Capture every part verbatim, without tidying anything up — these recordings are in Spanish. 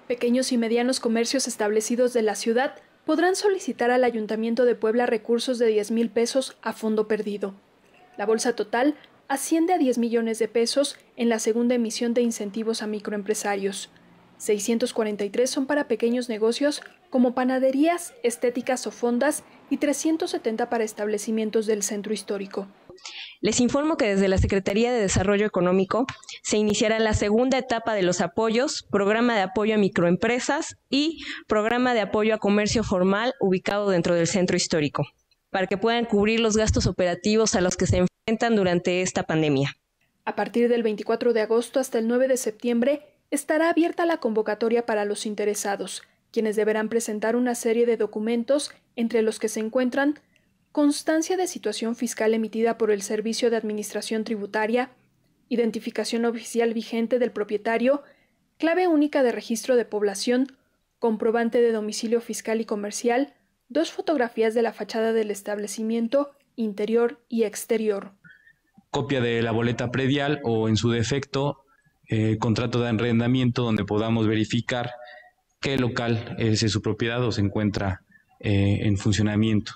Pequeños y medianos comercios establecidos de la ciudad podrán solicitar al Ayuntamiento de Puebla recursos de diez mil pesos a fondo perdido. La bolsa total asciende a diez millones de pesos en la segunda emisión de incentivos a microempresarios. seiscientos cuarenta y tres son para pequeños negocios como panaderías, estéticas o fondas y trescientos setenta para establecimientos del centro histórico. Les informo que desde la Secretaría de Desarrollo Económico se iniciará la segunda etapa de los apoyos, programa de apoyo a microempresas y programa de apoyo a comercio formal ubicado dentro del centro histórico, para que puedan cubrir los gastos operativos a los que se enfrentan durante esta pandemia. A partir del veinticuatro de agosto hasta el nueve de septiembre estará abierta la convocatoria para los interesados, quienes deberán presentar una serie de documentos, entre los que se encuentran constancia de situación fiscal emitida por el Servicio de Administración Tributaria, identificación oficial vigente del propietario, clave única de registro de población, comprobante de domicilio fiscal y comercial, dos fotografías de la fachada del establecimiento, interior y exterior. Copia de la boleta predial o, en su defecto, eh, contrato de arrendamiento donde podamos verificar qué local es de su propiedad o se encuentra eh, en funcionamiento.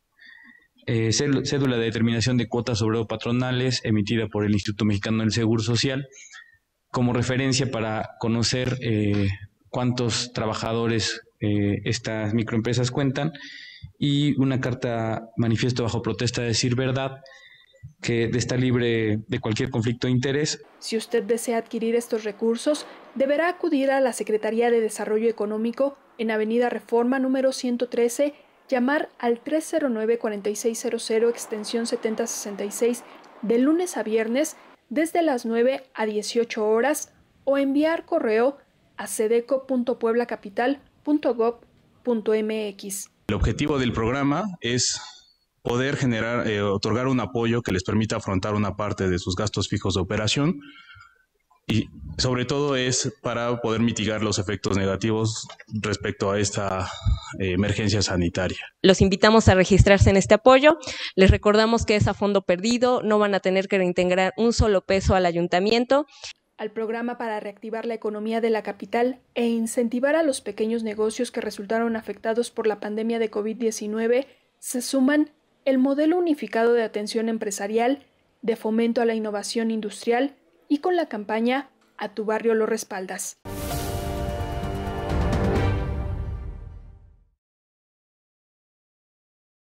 Eh, cédula de determinación de cuotas obrero-patronales emitida por el Instituto Mexicano del Seguro Social como referencia para conocer eh, cuántos trabajadores eh, estas microempresas cuentan, y una carta manifiesto bajo protesta de decir verdad que está libre de cualquier conflicto de interés. Si usted desea adquirir estos recursos, deberá acudir a la Secretaría de Desarrollo Económico en Avenida Reforma número ciento trece, llamar al tres cero nueve, cuatro seis cero cero, extensión setenta sesenta y seis, de lunes a viernes, desde las nueve a dieciocho horas, o enviar correo a sedeco punto puebla capital punto gob punto mx. El objetivo del programa es poder generar, eh, otorgar un apoyo que les permita afrontar una parte de sus gastos fijos de operación, y sobre todo es para poder mitigar los efectos negativos respecto a esta eh, emergencia sanitaria. Los invitamos a registrarse en este apoyo. Les recordamos que es a fondo perdido, no van a tener que reintegrar un solo peso al ayuntamiento. Al programa para reactivar la economía de la capital e incentivar a los pequeños negocios que resultaron afectados por la pandemia de COVID diecinueve se suman el modelo unificado de atención empresarial, de fomento a la innovación industrial y con la campaña A tu barrio lo respaldas.